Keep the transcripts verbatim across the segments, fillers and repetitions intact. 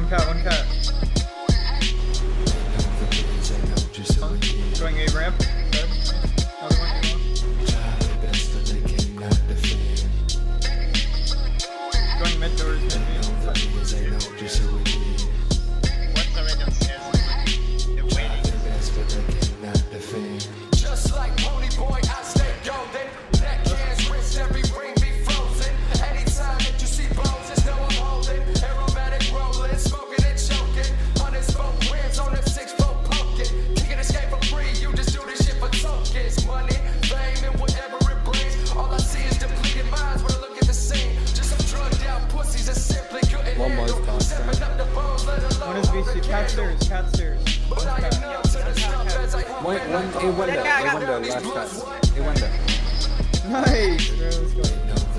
One cat, one cat. Huh? Going A ramp. Dead. Another one. Going mid doors, mid main. What's the rate of stairs? They're waiting. Just like Pony Boy, I stay golden. Neck hands, wrist, every ring be frozen. Anytime that you see bones, just know I'm holding. Aerobatic rolling, smoking and choking. Hundreds both rims on the six foot pumpkin. Kicking escape for free, you just do this shit for tokens. Money, fame, and whatever it brings. All I see is depleted minds when I look at the scene. Just some drugged out pussies that simply couldn't One more handle. Stepping up the bones, let alone One is V C. Cat stairs, cat stairs. But I am numb to the stuff as I One, one, a window, a window, last shot. A window. Nice! Bro, let's go.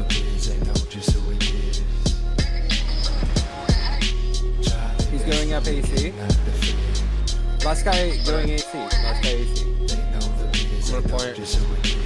He's going up A C. Last guy going A C. Last guy A C. More point.